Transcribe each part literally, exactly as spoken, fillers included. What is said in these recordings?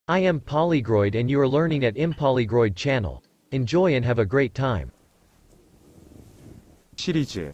I am Polygroid and you are learning at Impolygroid channel. Enjoy and have a great time. 시리즈.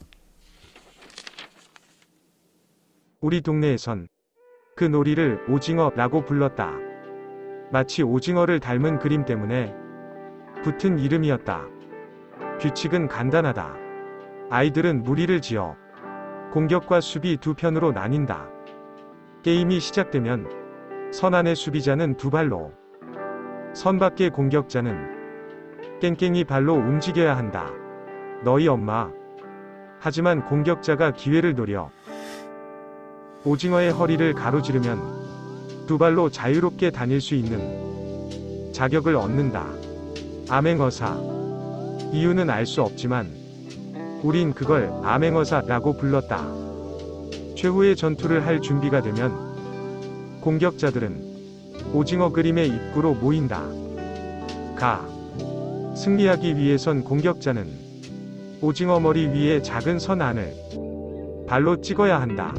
우리 동네에선 그 놀이를 오징어라고 불렀다. 마치 오징어를 닮은 그림 때문에 붙은 이름이었다. 규칙은 간단하다. 아이들은 무리를 지어 공격과 수비 두 편으로 나뉜다. 게임이 시작되면 선 안의 수비자는 두 발로, 선 밖의 공격자는 깽깽이 발로 움직여야 한다. 너희 엄마. 하지만 공격자가 기회를 노려 오징어의 허리를 가로지르면 두 발로 자유롭게 다닐 수 있는 자격을 얻는다. 암행어사. 이유는 알 수 없지만 우린 그걸 암행어사라고 불렀다. 최후의 전투를 할 준비가 되면 공격자들은 오징어 그림의 입구로 모인다. 가. 승리하기 위해선 공격자는 오징어 머리 위에 작은 선 안을 발로 찍어야 한다.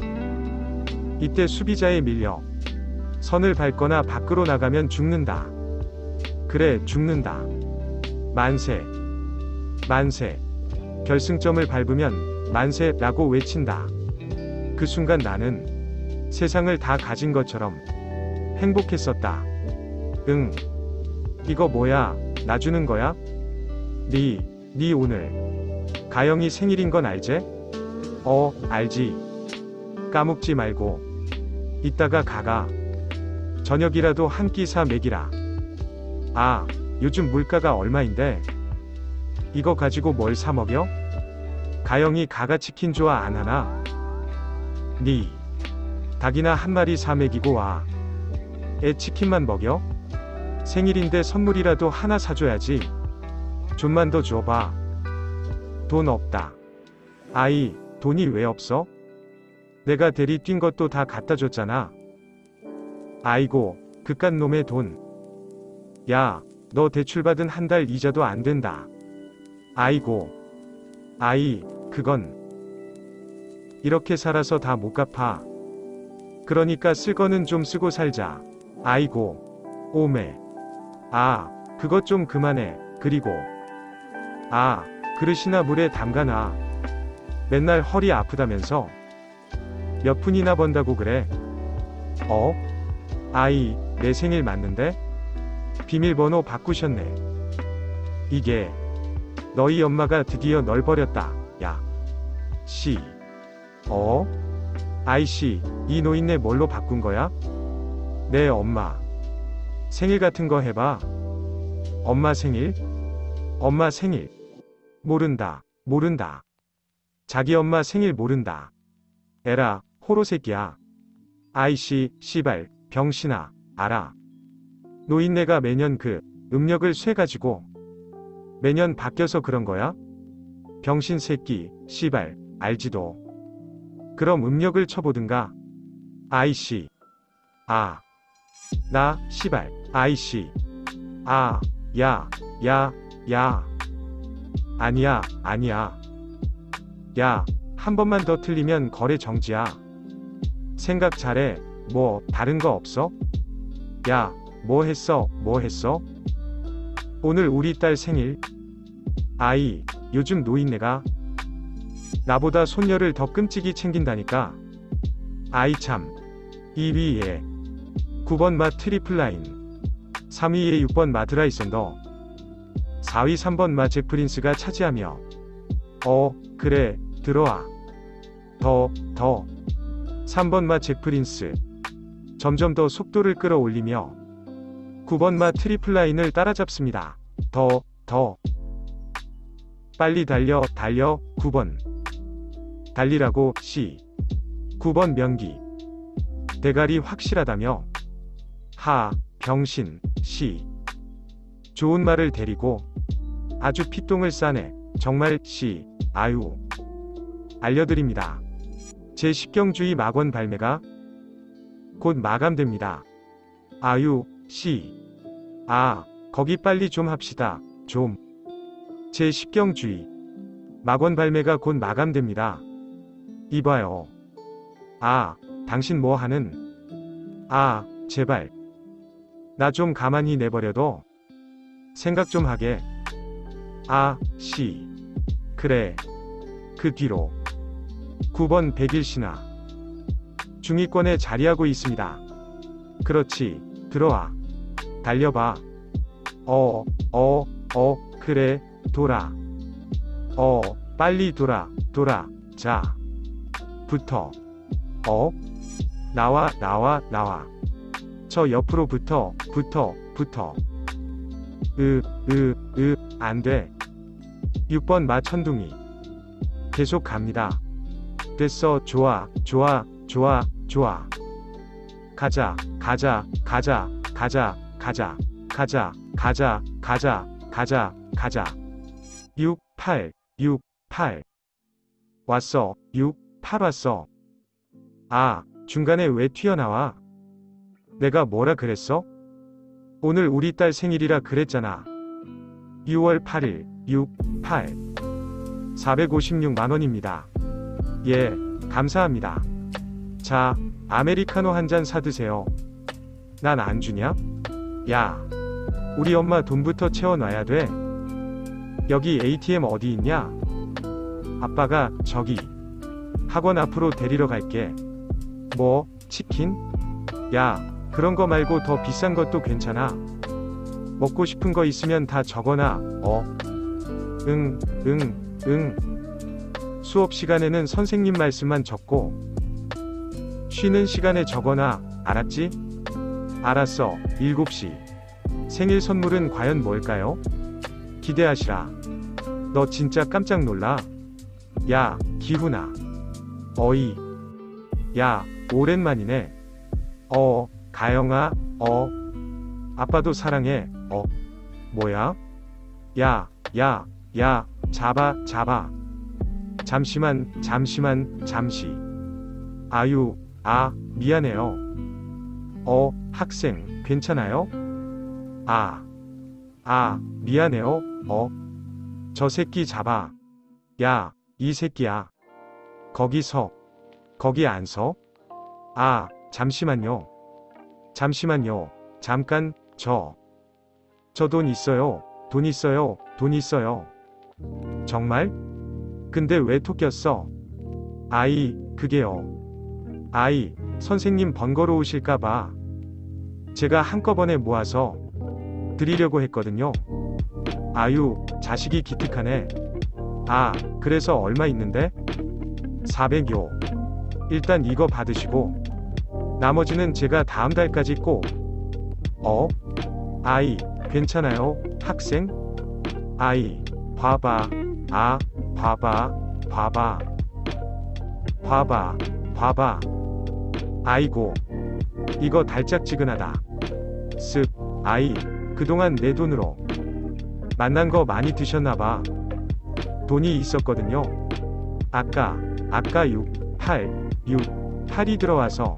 이때 수비자에 밀려 선을 밟거나 밖으로 나가면 죽는다. 그래, 죽는다. 만세. 만세. 결승점을 밟으면 만세라고 외친다. 그 순간 나는 세상을 다 가진 것처럼 행복했었다. 응. 이거 뭐야? 나 주는 거야? 니, 니 오늘 가영이 생일인 건 알제? 어, 알지. 까먹지 말고 이따가 가가. 저녁이라도 한 끼 사 먹이라. 아, 요즘 물가가 얼마인데? 이거 가지고 뭘 사 먹여? 가영이 가가 치킨 좋아 안 하나? 니 닭이나 한 마리 사 먹이고 와. 애 치킨만 먹여? 생일인데 선물이라도 하나 사줘야지. 좀만 더 줘봐. 돈 없다. 아이, 돈이 왜 없어? 내가 대리 뛴 것도 다 갖다 줬잖아. 아이고, 그깟 놈의 돈. 야, 너 대출받은 한 달 이자도 안 된다. 아이고. 아이, 그건 이렇게 살아서 다 못 갚아. 그러니까 쓸 거는 좀 쓰고 살자. 아이고. 오메. 아, 그것 좀 그만해. 그리고 아, 그릇이나 물에 담가놔. 맨날 허리 아프다면서 몇 푼이나 번다고 그래? 어? 아이, 내 생일 맞는데? 비밀번호 바꾸셨네. 이게 너희 엄마가 드디어 널 버렸다. 야. 씨. 어? 아이씨, 이 노인네 뭘로 바꾼 거야? 내 엄마 생일 같은 거 해봐. 엄마 생일? 엄마 생일. 모른다. 모른다. 자기 엄마 생일 모른다. 에라, 호로 새끼야. 아이씨, 씨발, 병신아, 알아. 노인네가 매년 그 음력을 쇠가지고 매년 바뀌어서 그런 거야? 병신 새끼, 씨발, 알지도. 그럼 음력을 쳐보든가. 아이씨. 아. 나, 씨발, 아이씨. 아, 야, 야, 야. 아니야, 아니야. 야, 한 번만 더 틀리면 거래 정지야. 생각 잘해. 뭐, 다른 거 없어? 야, 뭐 했어, 뭐 했어? 오늘 우리 딸 생일. 아이, 요즘 노인네가 나보다 손녀를 더 끔찍이 챙긴다니까. 아이 참. 이 위에 구 번 마 트리플라인, 삼 위에 육 번 마 드라이센더, 사 위 삼 번 마 잭프린스가 차지하며. 어, 그래, 들어와. 더, 더. 삼 번 마 잭프린스. 점점 더 속도를 끌어올리며 구 번 마 트리플라인을 따라잡습니다. 더, 더. 빨리 달려, 달려, 구 번. 달리라고, 씨. 구 번 명기. 대가리 확실하다며. 하, 병신, 씨. 좋은 말을 데리고 아주 피똥을 싸네. 정말, 씨. 아유. 알려드립니다. 제십경주의 막원 발매가 곧 마감됩니다. 아유, 씨. 아, 거기 빨리 좀 합시다. 좀. 제십경주의 막원 발매가 곧 마감됩니다. 이봐요. 아, 당신 뭐 하는? 아, 제발. 나 좀 가만히 내버려둬. 생각 좀 하게. 아, 씨. 그래. 그 뒤로. 구 번 백일 신화. 중위권에 자리하고 있습니다. 그렇지. 들어와. 달려봐. 어, 어, 어, 그래. 돌아. 어, 빨리 돌아. 돌아. 자. 붙어. 어? 나와, 나와, 나와. 저 옆으로 붙어, 붙어, 붙어. 으, 으, 으, 안 돼. 육 번 마천둥이. 계속 갑니다. 됐어, 좋아, 좋아, 좋아, 좋아. 가자, 가자, 가자, 가자, 가자, 가자, 가자, 가자, 가자, 가자. 육, 팔, 육, 팔. 왔어, 육, 팔 왔어. 아, 중간에 왜 튀어나와? 내가 뭐라 그랬어? 오늘 우리 딸 생일이라 그랬잖아. 유월 팔일, 육, 팔. 사백오십육만 원입니다. 예, 감사합니다. 자, 아메리카노 한 잔 사드세요. 난 안 주냐? 야, 우리 엄마 돈부터 채워놔야 돼. 여기 에이티엠 어디 있냐? 아빠가 저기. 학원 앞으로 데리러 갈게. 뭐, 치킨? 야, 그런 거 말고 더 비싼 것도 괜찮아. 먹고 싶은 거 있으면 다 적어놔. 어? 응, 응, 응. 수업 시간에는 선생님 말씀만 적고 쉬는 시간에 적어놔. 알았지? 알았어. 일곱 시. 생일 선물은 과연 뭘까요? 기대하시라. 너 진짜 깜짝 놀라. 야, 기훈아. 어이. 야, 오랜만이네. 어, 가영아, 어. 아빠도 사랑해, 어. 뭐야? 야, 야, 야, 잡아, 잡아. 잠시만, 잠시만, 잠시. 아유, 아, 미안해요. 어, 학생, 괜찮아요? 아, 아, 미안해요, 어. 저 새끼 잡아. 야, 이 새끼야. 거기 서. 거기 안 서? 아, 잠시만요. 잠시만요. 잠깐, 저. 저 돈 있어요. 돈 있어요. 돈 있어요. 정말? 근데 왜 토꼈어? 아이, 그게요. 아이, 선생님 번거로우실까봐 제가 한꺼번에 모아서 드리려고 했거든요. 아유, 자식이 기특하네. 아, 그래서 얼마 있는데? 사백요. 일단 이거 받으시고 나머지는 제가 다음 달까지 꼭. 어? 아이, 괜찮아요, 학생? 아이, 봐봐. 아, 봐봐, 봐봐. 봐봐, 봐봐. 아이고, 이거 달짝지근하다. 쓱, 아이, 그동안 내 돈으로 만난 거 많이 드셨나봐. 돈이 있었거든요. 아까, 아까 육, 팔, 육, 팔이 들어와서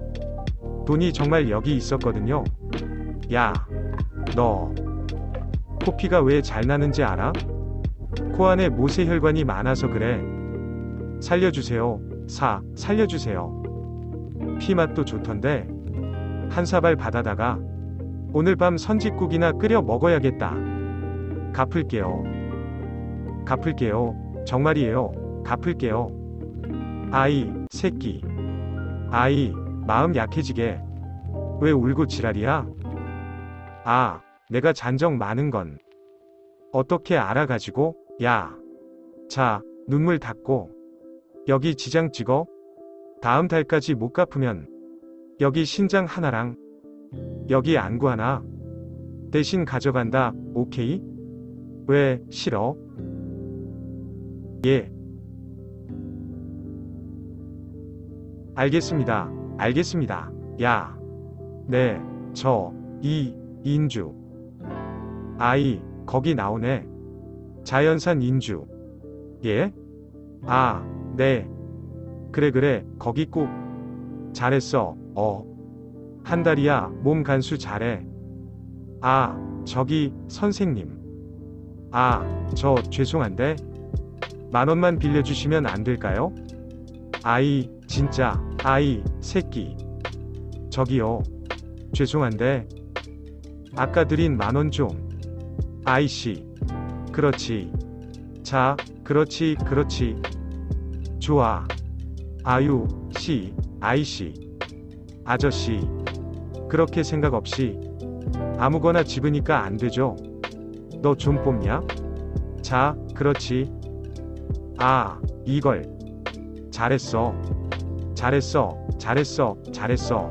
돈이 정말 여기 있었거든요. 야, 너 코피가 왜 잘 나는지 알아? 코 안에 모세혈관이 많아서 그래. 살려주세요. 사, 살려주세요. 피 맛도 좋던데 한 사발 받아다가 오늘 밤 선짓국이나 끓여 먹어야겠다. 갚을게요. 갚을게요. 정말이에요. 갚을게요. 아이, 새끼. 아이, 마음 약해지게. 왜 울고 지랄이야? 아, 내가 잔정 많은 건 어떻게 알아가지고? 야. 자, 눈물 닦고. 여기 지장 찍어. 다음 달까지 못 갚으면 여기 신장 하나랑 여기 안구 하나 대신 가져간다. 오케이? 왜, 싫어? 예. 알겠습니다. 알겠습니다. 야. 네, 저, 이, 인주. 아이, 거기 나오네. 자연산 인주. 예? 아, 네. 그래 그래, 거기 꼭. 잘했어, 어. 한 달이야, 몸 간수 잘해. 아, 저기, 선생님. 아, 저, 죄송한데. 만 원만 빌려주시면 안 될까요? 아이, 진짜, 아이, 새끼. 저기요. 죄송한데, 아까 드린 만원 좀. 아이씨. 그렇지. 자, 그렇지, 그렇지. 좋아. 아유, 씨, 아이씨. 아저씨. 그렇게 생각 없이 아무거나 집으니까 안 되죠. 너 좀 뽑냐? 자, 그렇지. 아, 이걸. 잘했어. 잘했어. 잘했어. 잘했어.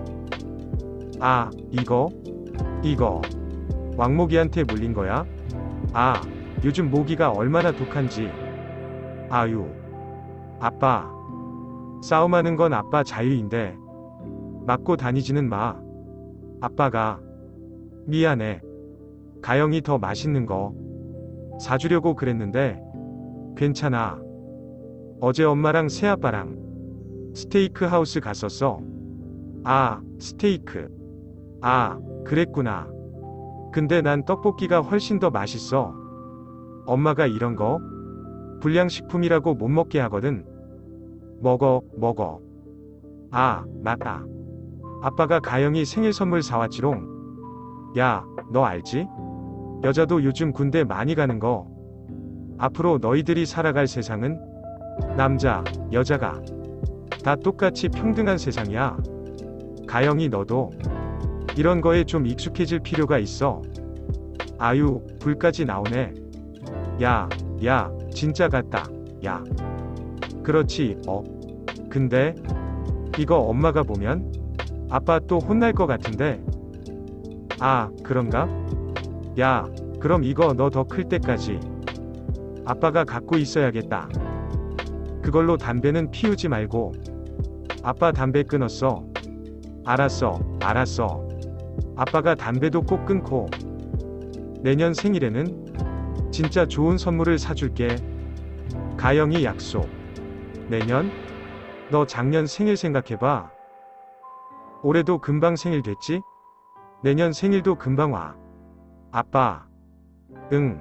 아, 이거? 이거. 왕모기한테 물린 거야? 아, 요즘 모기가 얼마나 독한지. 아유. 아빠. 싸움하는 건 아빠 자유인데 맞고 다니지는 마. 아빠가. 미안해. 가영이 더 맛있는 거 사주려고 그랬는데 괜찮아. 어제 엄마랑 새아빠랑 스테이크 하우스 갔었어. 아, 스테이크. 아, 그랬구나. 근데 난 떡볶이가 훨씬 더 맛있어. 엄마가 이런 거 불량식품이라고 못 먹게 하거든. 먹어, 먹어. 아, 맞다. 아빠가 가영이 생일 선물 사왔지롱. 야, 너 알지? 여자도 요즘 군대 많이 가는 거. 앞으로 너희들이 살아갈 세상은 남자, 여자가 다 똑같이 평등한 세상이야. 가영이 너도 이런 거에 좀 익숙해질 필요가 있어. 아유, 불까지 나오네. 야, 야, 진짜 같다. 야. 그렇지, 어. 근데 이거 엄마가 보면 아빠 또 혼날 것 같은데. 아, 그런가? 야, 그럼 이거 너 더 클 때까지 아빠가 갖고 있어야겠다. 그걸로 담배는 피우지 말고. 아빠 담배 끊었어. 알았어, 알았어. 아빠가 담배도 꼭 끊고 내년 생일에는 진짜 좋은 선물을 사줄게. 가영이 약속. 내년? 너 작년 생일 생각해봐. 올해도 금방 생일 됐지? 내년 생일도 금방 와. 아빠. 응.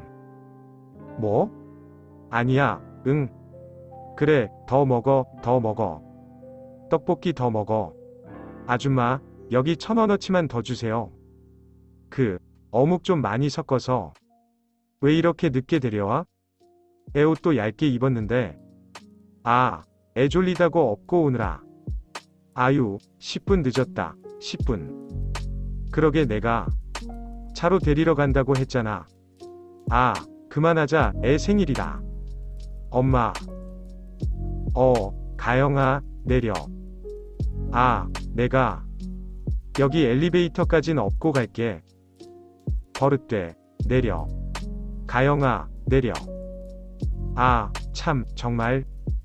뭐? 아니야, 응. 그래, 더 먹어, 더 먹어. 떡볶이 더 먹어. 아줌마, 여기 천 원어치만 더 주세요. 그, 어묵 좀 많이 섞어서. 왜 이렇게 늦게 데려와? 애 옷도 얇게 입었는데. 아, 애 졸리다고 업고 오느라. 아유, 십 분 늦었다. 십 분. 그러게 내가 차로 데리러 간다고 했잖아. 아, 그만하자. 애 생일이라. 엄마. 어, 가영아, 내려. 아, 내가 여기 엘리베이터까진 업고 갈게. 버릇돼. 내려. 가영아, 내려. 아, 참, 정말.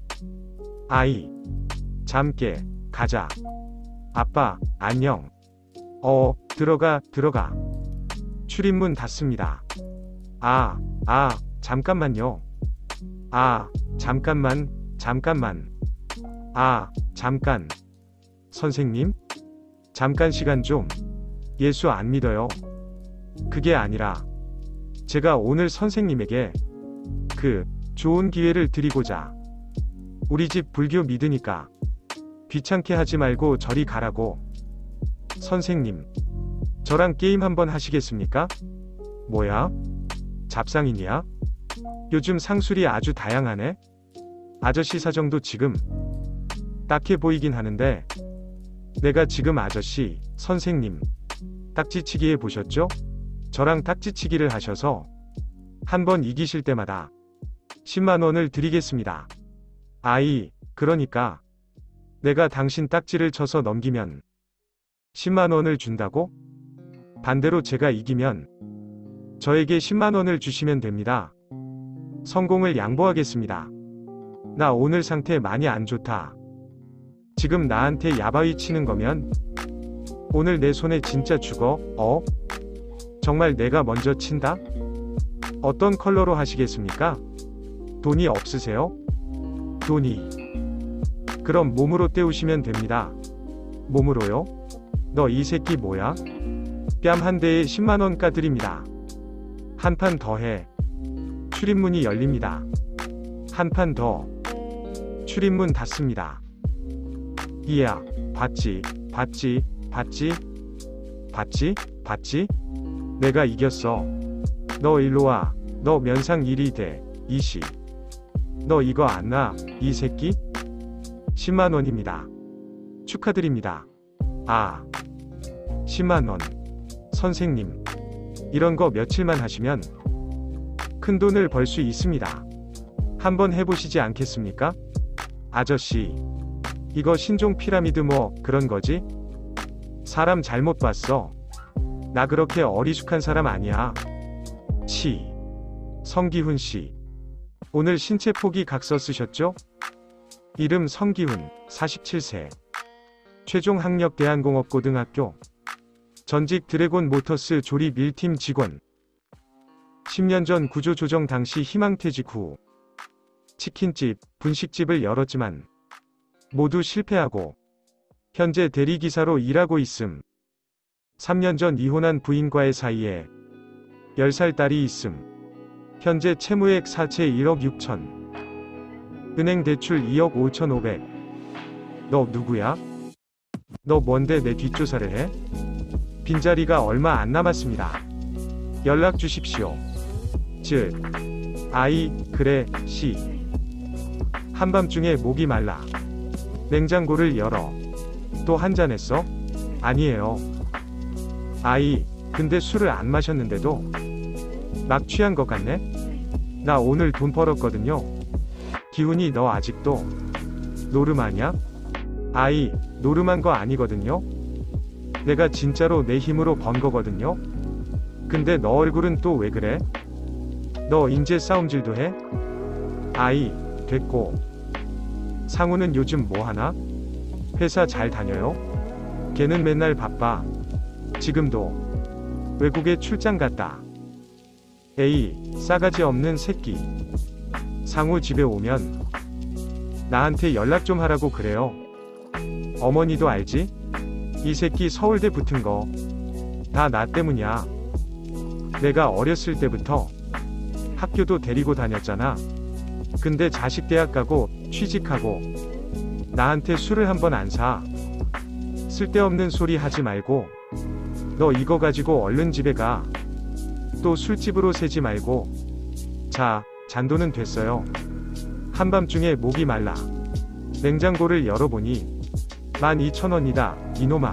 아이. 잠 깨. 가자. 아빠, 안녕. 어, 들어가, 들어가. 출입문 닫습니다. 아, 아, 잠깐만요. 아, 잠깐만, 잠깐만. 아, 잠깐. 선생님? 잠깐 시간 좀. 예수 안 믿어요. 그게 아니라 제가 오늘 선생님에게 그 좋은 기회를 드리고자. 우리 집 불교 믿으니까 귀찮게 하지 말고 저리 가라고. 선생님, 저랑 게임 한번 하시겠습니까? 뭐야? 잡상인이야? 요즘 상술이 아주 다양하네? 아저씨 사정도 지금 딱해 보이긴 하는데 내가 지금 아저씨, 선생님 딱지치기 해보셨죠? 저랑 딱지치기를 하셔서 한 번 이기실 때마다 십만 원을 드리겠습니다. 아이, 그러니까 내가 당신 딱지를 쳐서 넘기면 십만 원을 준다고? 반대로 제가 이기면 저에게 십만 원을 주시면 됩니다. 성공을 양보하겠습니다. 나 오늘 상태 많이 안 좋다. 지금 나한테 야바위 치는 거면 오늘 내 손에 진짜 죽어. 어? 정말 내가 먼저 친다? 어떤 컬러로 하시겠습니까? 돈이 없으세요? 돈이. 그럼 몸으로 때우시면 됩니다. 몸으로요? 너 이 새끼 뭐야? 뺨 한 대에 십만 원 까드립니다. 한 판 더 해. 출입문이 열립니다. 한 판 더. 출입문 닫습니다. 이야, 봤지, 봤지, 봤지, 봤지, 봤지? 내가 이겼어. 너 일로와. 너 면상 일이 돼. 이씨. 너 이거 안 나, 이 새끼? 십만 원입니다. 축하드립니다. 아. 십만 원. 선생님. 이런 거 며칠만 하시면 큰 돈을 벌 수 있습니다. 한번 해보시지 않겠습니까? 아저씨. 이거 신종 피라미드 뭐 그런 거지? 사람 잘못 봤어. 나 그렇게 어리숙한 사람 아니야. 치. 성기훈 씨. 오늘 신체 포기 각서 쓰셨죠? 이름 성기훈, 사십칠 세. 최종 학력 대한공업고등학교. 전직 드래곤 모터스 조립 일 팀 직원. 십 년 전 구조 조정 당시 희망퇴직 후 치킨집, 분식집을 열었지만 모두 실패하고 현재 대리기사로 일하고 있음. 삼 년 전 이혼한 부인과의 사이에 열 살 딸이 있음. 현재 채무액 사채 일억 육천. 은행 대출 이억 오천오백. 너 누구야? 너 뭔데 내 뒷조사를 해? 빈자리가 얼마 안 남았습니다. 연락 주십시오. 즉, 아이, 그래, 씨. 한밤중에 목이 말라. 냉장고를 열어. 또 한잔 했어? 아니에요. 아이, 근데 술을 안 마셨는데도 막 취한 것 같네? 나 오늘 돈 벌었거든요. 기훈이 너 아직도 노름하냐? 아이, 노름한 거 아니거든요. 내가 진짜로 내 힘으로 번 거거든요. 근데 너 얼굴은 또 왜 그래? 너 인제 싸움질도 해? 아이, 됐고. 상우는 요즘 뭐 하나? 회사 잘 다녀요? 걔는 맨날 바빠. 지금도 외국에 출장 갔다. 에이, 싸가지 없는 새끼. 상우 집에 오면 나한테 연락 좀 하라고 그래요. 어머니도 알지? 이 새끼 서울대 붙은 거 다 나 때문이야. 내가 어렸을 때부터 학교도 데리고 다녔잖아. 근데 자식 대학 가고 취직하고 나한테 술을 한 번 안 사. 쓸데없는 소리 하지 말고 너 이거 가지고 얼른 집에 가. 또 술집으로 새지 말고. 자, 잔돈은 됐어요. 한밤중에 목이 말라. 냉장고를 열어보니 만 이천 원이다. 이놈아.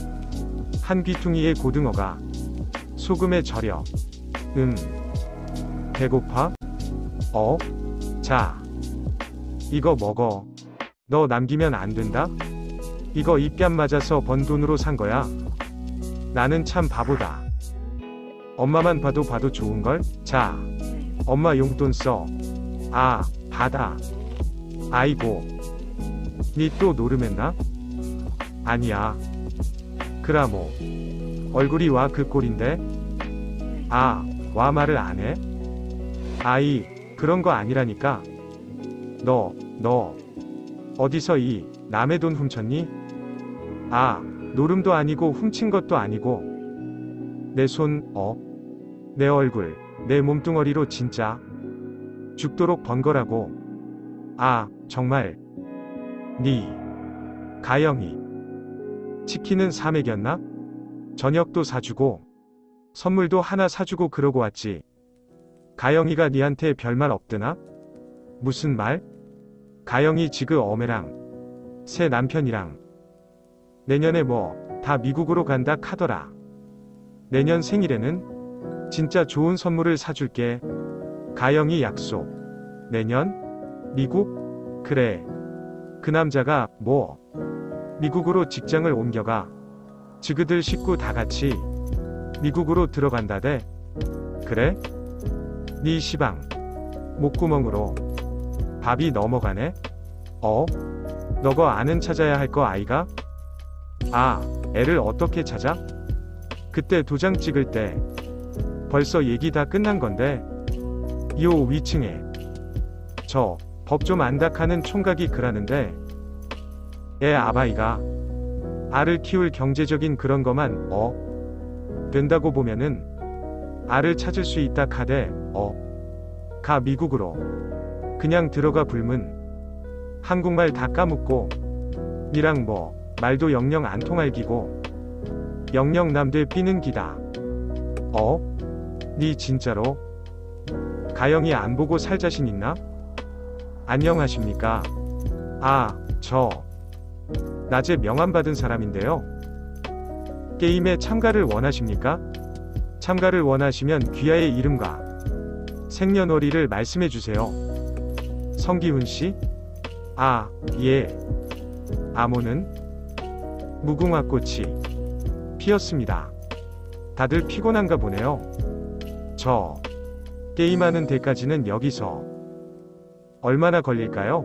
한 귀퉁이의 고등어가 소금에 절여. 음. 배고파? 어? 자. 이거 먹어. 너 남기면 안 된다? 이거 입뺨 맞아서 번 돈으로 산 거야. 나는 참 바보다. 엄마만 봐도 봐도 좋은걸? 자. 엄마 용돈 써. 아, 받아. 아이고. 니 또 노름했나? 아니야. 그라모. 얼굴이 와 그 꼴인데? 아, 와 말을 안 해? 아이, 그런 거 아니라니까. 너, 너. 어디서 이, 남의 돈 훔쳤니? 아, 노름도 아니고 훔친 것도 아니고. 내 손, 어? 내 얼굴, 내 몸뚱어리로 진짜 죽도록 번 거라고. 아, 정말. 니. 가영이. 치킨은 사 먹였나? 저녁도 사주고 선물도 하나 사주고 그러고 왔지. 가영이가 니한테 별말 없드나? 무슨 말? 가영이 지그 어메랑 새 남편이랑 내년에 뭐 다 미국으로 간다 카더라. 내년 생일에는 진짜 좋은 선물을 사줄게. 가영이 약속. 내년? 미국? 그래. 그 남자가 뭐 미국으로 직장을 옮겨가. 지그들 식구 다 같이 미국으로 들어간다대. 그래? 네 시방 목구멍으로 밥이 넘어가네? 어? 너거 아는 찾아야 할 거 아이가? 아, 애를 어떻게 찾아? 그때 도장 찍을 때 벌써 얘기 다 끝난 건데. 요 위층에 저 법 좀 안다 카는 총각이 그러는데 애 아바이가 알을 키울 경제적인 그런 거만 어 된다고 보면은 알을 찾을 수 있다 카대. 어 가 미국으로 그냥 들어가 불문. 한국말 다 까먹고 니랑 뭐 말도 영영 안 통할 기고 영영 남들 삐는 기다. 어? 니 진짜로? 가영이 안 보고 살 자신 있나? 안녕하십니까? 아, 저 낮에 명함 받은 사람인데요. 게임에 참가를 원하십니까? 참가를 원하시면 귀하의 이름과 생년월일을 말씀해 주세요. 성기훈 씨? 아, 예. 암호는 무궁화 꽃이 피었습니다. 다들 피곤한가 보네요. 저 게임하는 데까지는 여기서 얼마나 걸릴까요?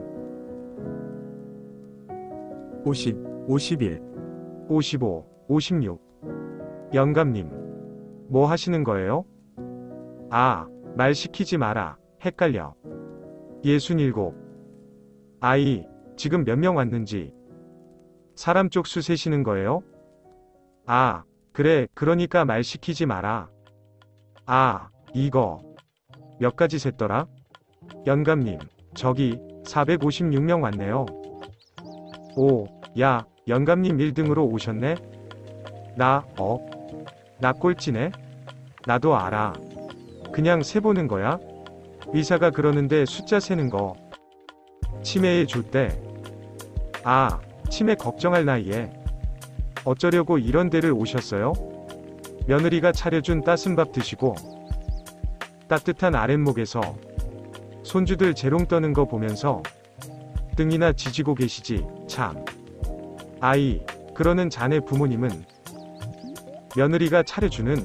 오십, 오십일. 오십오, 오십육. 영감님, 뭐 하시는 거예요? 아, 말 시키지 마라. 헷갈려. 예순일곱. 아이, 지금 몇 명 왔는지. 사람 쪽수 세시는 거예요? 아, 그래, 그러니까 말 시키지 마라. 아, 이거 몇 가지 셌더라? 영감님, 저기 사백오십육 명 왔네요. 오, 야, 영감님 일 등으로 오셨네? 나, 어? 나 꼴찌네? 나도 알아. 그냥 세보는 거야? 의사가 그러는데 숫자 세는 거 치매에 줬대. 아, 치매 걱정할 나이에 어쩌려고 이런 데를 오셨어요? 며느리가 차려준 따순 밥 드시고 따뜻한 아랫목에서 손주들 재롱 떠는 거 보면서 등이나 지지고 계시지. 참. 아이, 그러는 자네 부모님은 며느리가 차려주는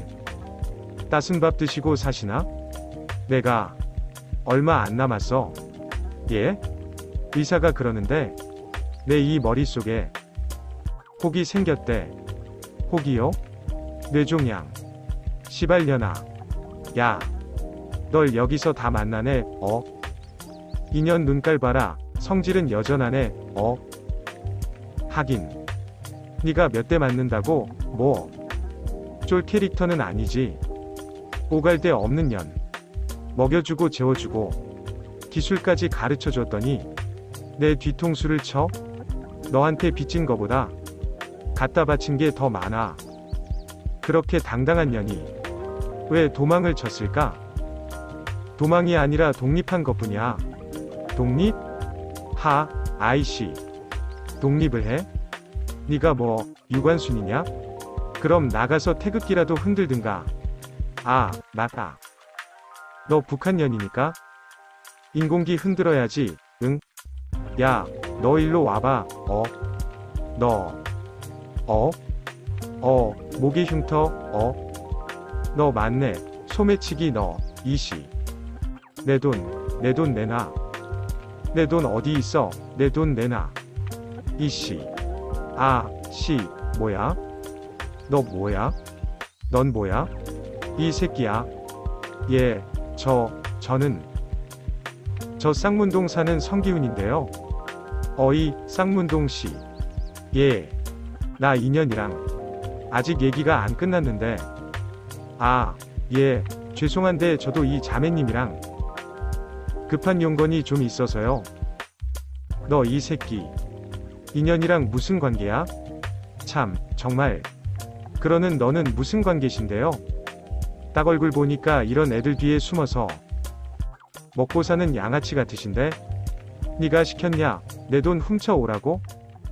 따순 밥 드시고 사시나? 내가 얼마 안 남았어. 예? 의사가 그러는데 내 이 머릿속에 혹이 생겼대. 혹이요? 뇌종양. 시발년아. 야, 널 여기서 다 만나네. 어? 인연 눈깔 봐라. 성질은 여전하네. 어? 하긴 네가 몇 대 맞는다고? 뭐 쫄 캐릭터는 아니지. 오갈 데 없는 년. 먹여주고 재워주고 기술까지 가르쳐줬더니 내 뒤통수를 쳐? 너한테 빚진 거보다 갖다 바친 게 더 많아. 그렇게 당당한 년이 왜 도망을 쳤을까? 도망이 아니라 독립한 것뿐이야. 독립? 하, 아이씨. 독립을 해? 네가 뭐 유관순이냐? 그럼 나가서 태극기라도 흔들든가. 아, 맞다. 너 북한년이니까? 인공기 흔들어야지. 응? 야, 너 일로 와봐. 어? 너 어? 어, 목이 흉터? 어? 너 맞네. 소매치기 너. 이씨. 내 돈, 내 돈 내놔. 내 돈 어디 있어? 내 돈 내놔. 이씨. 아, 씨, 뭐야? 너 뭐야? 넌 뭐야? 이 새끼야. 예, 저, 저는 저 쌍문동 사는 성기훈인데요. 어이, 쌍문동 씨. 예. 나 인연이랑 아직 얘기가 안 끝났는데. 아, 예, 죄송한데 저도 이 자매님이랑 급한 용건이 좀 있어서요. 너 이 새끼 인연이랑 무슨 관계야? 참, 정말. 그러는 너는 무슨 관계신데요? 딱 얼굴 보니까 이런 애들 뒤에 숨어서 먹고 사는 양아치 같으신데? 네가 시켰냐? 내 돈 훔쳐 오라고?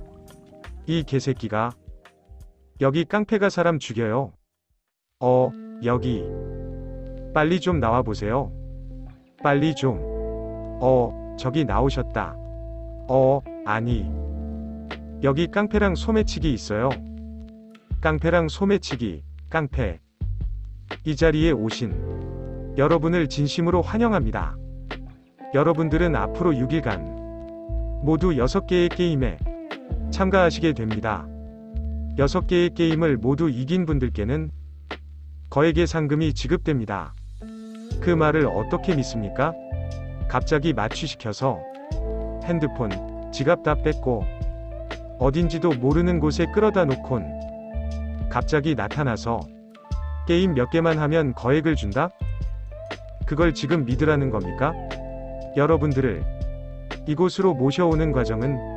이 개새끼가. 여기 깡패가 사람 죽여요. 어, 여기. 빨리 좀 나와보세요. 빨리 좀. 어, 저기 나오셨다. 어, 아니. 여기 깡패랑 소매치기 있어요. 깡패랑 소매치기, 깡패. 이 자리에 오신 여러분을 진심으로 환영합니다. 여러분들은 앞으로 육 일간 모두 여섯 개의 게임에 참가하시게 됩니다. 여섯 개의 게임을 모두 이긴 분들께는 거액의 상금이 지급됩니다. 그 말을 어떻게 믿습니까? 갑자기 마취시켜서 핸드폰, 지갑 다 뺏고 어딘지도 모르는 곳에 끌어다 놓곤 갑자기 나타나서 게임 몇 개만 하면 거액을 준다? 그걸 지금 믿으라는 겁니까? 여러분들을 이곳으로 모셔오는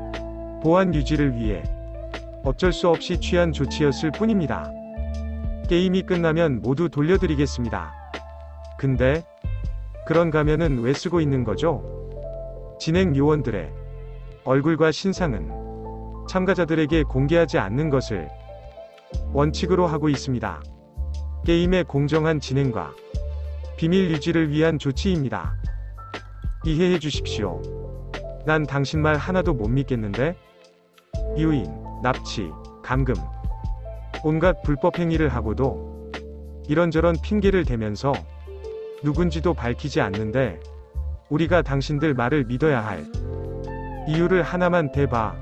과정은 보안 유지를 위해 어쩔 수 없이 취한 조치였을 뿐입니다. 게임이 끝나면 모두 돌려드리겠습니다. 근데 그런 가면은 왜 쓰고 있는 거죠? 진행 요원들의 얼굴과 신상은 참가자들에게 공개하지 않는 것을 원칙으로 하고 있습니다. 게임의 공정한 진행과 비밀 유지를 위한 조치입니다. 이해해 주십시오. 난 당신 말 하나도 못 믿겠는데? 유인, 납치, 감금, 온갖 불법 행위를 하고도 이런저런 핑계를 대면서 누군지도 밝히지 않는데 우리가 당신들 말을 믿어야 할 이유를 하나만 대봐.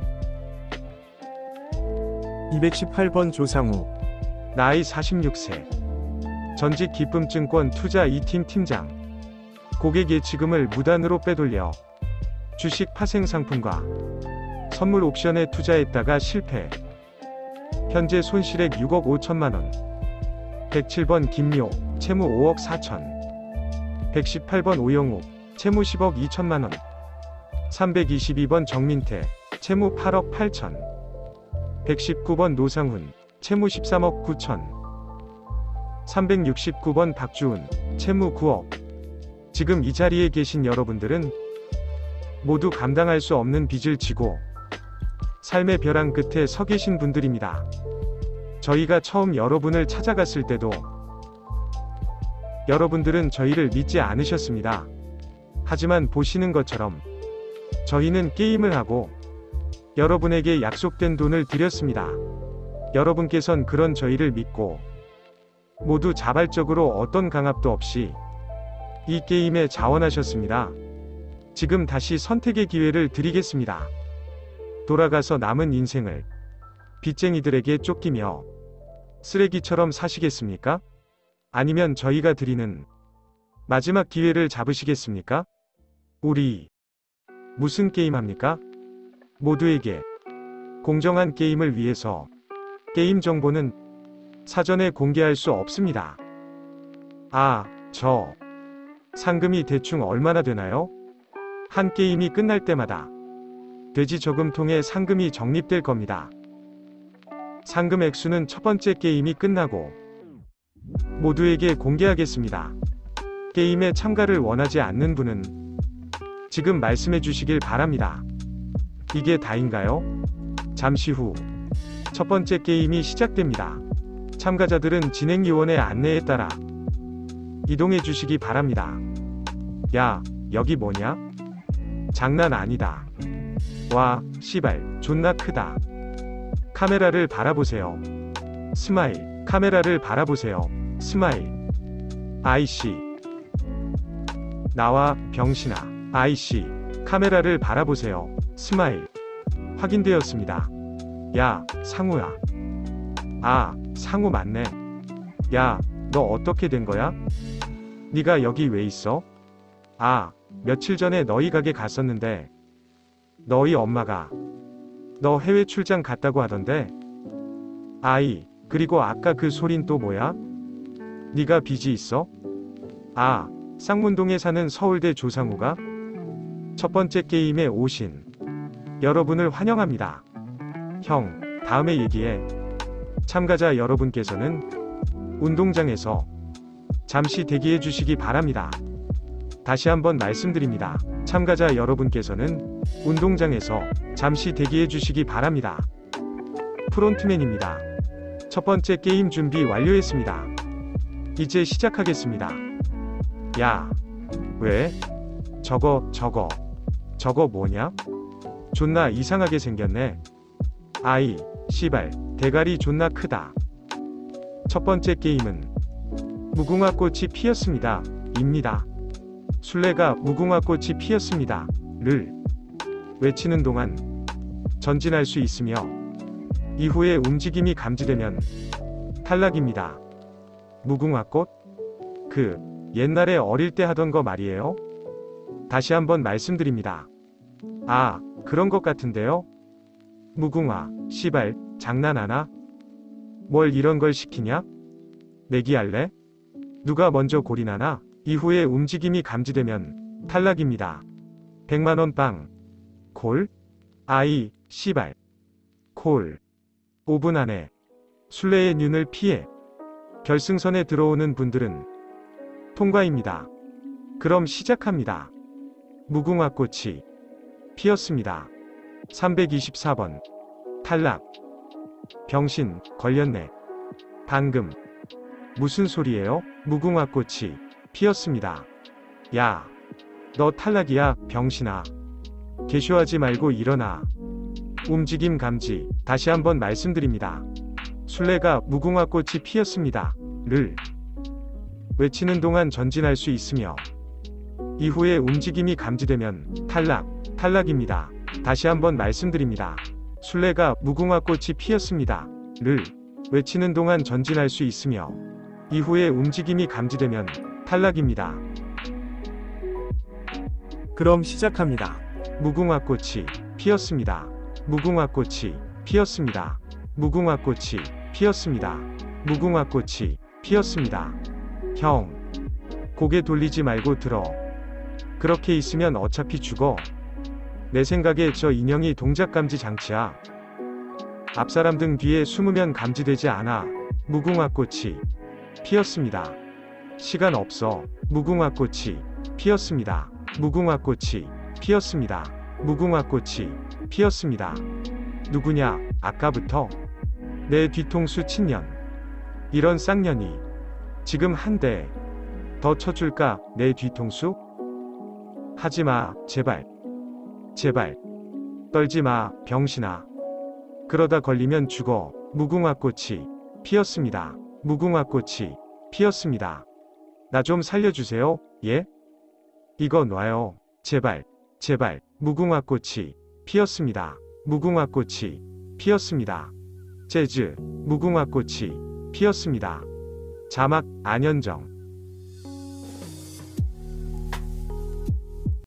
이백십팔 번 조상우. 나이 사십육 세. 전직 기쁨증권 투자 이 팀 팀장. 고객 예치금을 무단으로 빼돌려 주식 파생 상품과 선물 옵션에 투자했다가 실패. 현재 손실액 육억 오천만 원. 백칠 번 김묘, 채무 오억 사천. 백십팔 번 오영욱, 채무 십억 이천만 원. 삼백이십이 번 정민태, 채무 팔억 팔천. 백십구 번 노상훈, 채무 십삼억 구천. 삼백육십구 번 박주훈, 채무 구억. 지금 이 자리에 계신 여러분들은 모두 감당할 수 없는 빚을 지고 삶의 벼랑 끝에 서 계신 분들입니다. 저희가 처음 여러분을 찾아갔을 때도 여러분들은 저희를 믿지 않으셨습니다. 하지만 보시는 것처럼 저희는 게임을 하고 여러분에게 약속된 돈을 드렸습니다. 여러분께선 그런 저희를 믿고 모두 자발적으로 어떤 강압도 없이 이 게임에 자원하셨습니다. 지금 다시 선택의 기회를 드리겠습니다. 돌아가서 남은 인생을 빚쟁이들에게 쫓기며 쓰레기처럼 사시겠습니까? 아니면 저희가 드리는 마지막 기회를 잡으시겠습니까? 우리 무슨 게임 합니까? 모두에게 공정한 게임을 위해서 게임 정보는 사전에 공개할 수 없습니다. 아, 저 상금이 대충 얼마나 되나요? 한 게임이 끝날 때마다 돼지 저금통에 상금이 적립될 겁니다. 상금 액수는 첫 번째 게임이 끝나고 모두에게 공개하겠습니다. 게임에 참가를 원하지 않는 분은 지금 말씀해 주시길 바랍니다. 이게 다인가요? 잠시 후 첫 번째 게임이 시작됩니다. 참가자들은 진행요원의 안내에 따라 이동해 주시기 바랍니다. 야, 여기 뭐냐? 장난 아니다. 와, 씨발, 존나 크다. 카메라를 바라보세요. 스마일. 카메라를 바라보세요. 스마일. 아이씨. 나와, 병신아. 아이씨. 카메라를 바라보세요. 스마일. 확인되었습니다. 야, 상우야. 아, 상우 맞네. 야, 너 어떻게 된 거야? 네가 여기 왜 있어? 아, 며칠 전에 너희 가게 갔었는데 너희 엄마가 너 해외 출장 갔다고 하던데. 아이, 그리고 아까 그 소린 또 뭐야? 네가 빚이 있어? 아, 쌍문동에 사는 서울대 조상우가 첫 번째 게임에 오신 여러분을 환영합니다. 형, 다음에 얘기해. 참가자 여러분께서는 운동장에서 잠시 대기해 주시기 바랍니다. 다시 한번 말씀드립니다. 참가자 여러분께서는 운동장에서 잠시 대기해 주시기 바랍니다. 프론트맨입니다. 첫 번째 게임 준비 완료했습니다. 이제 시작하겠습니다. 야, 왜? 저거, 저거, 저거 뭐냐? 존나 이상하게 생겼네. 아이, 씨발, 대가리 존나 크다. 첫 번째 게임은 무궁화 꽃이 피었습니다. 입니다. 술래가 무궁화 꽃이 피었습니다. 를 외치는 동안 전진할 수 있으며 이후에 움직임이 감지되면 탈락입니다. 무궁화 꽃? 그 옛날에 어릴 때 하던 거 말이에요? 다시 한번 말씀드립니다. 아, 그런 것 같은데요? 무궁화, 씨발, 장난하나? 뭘 이런 걸 시키냐? 내기할래? 누가 먼저 골인하나? 이후에 움직임이 감지되면 탈락입니다. 백만 원 빵. 콜? 아이, 씨발. 콜. 오 분 안에 술래의 눈을 피해 결승선에 들어오는 분들은 통과입니다. 그럼 시작합니다. 무궁화꽃이 피었습니다. 삼백이십사 번 탈락. 병신, 걸렸네. 방금 무슨 소리예요? 무궁화꽃이 피었습니다. 야, 너 탈락이야, 병신아. 개쇼하지 말고 일어나. 움직임 감지. 다시 한번 말씀드립니다. 술래가 무궁화꽃이 피었습니다. 를 외치는 동안 전진할 수 있으며 이후에 움직임이 감지되면 탈락, 탈락입니다. 다시 한번 말씀드립니다. 술래가 무궁화꽃이 피었습니다. 를 외치는 동안 전진할 수 있으며 이후에 움직임이 감지되면 탈락입니다. 그럼 시작합니다. 무궁화꽃이 피었습니다. 무궁화꽃이 피었습니다. 무궁화꽃이 피었습니다. 무궁화꽃이 피었습니다. 형, 고개 돌리지 말고 들어. 그렇게 있으면 어차피 죽어. 내 생각에 저 인형이 동작감지 장치야. 앞사람 등 뒤에 숨으면 감지되지 않아. 무궁화꽃이 피었습니다. 시간 없어. 무궁화꽃이 피었습니다. 무궁화꽃이 피었습니다. 무궁화꽃이 피었습니다. 누구냐? 아까부터 내 뒤통수 친년. 이런 쌍년이 지금 한 대 더 쳐줄까? 내 뒤통수? 하지마, 제발. 제발. 떨지마, 병신아. 그러다 걸리면 죽어. 무궁화꽃이 피었습니다. 무궁화꽃이 피었습니다. 나 좀 살려주세요. 예? 이거 놔요. 제발. 제발. 무궁화꽃이 피었습니다. 무궁화꽃이 피었습니다. 재즈. 무궁화꽃이 피었습니다. 자막 안현정.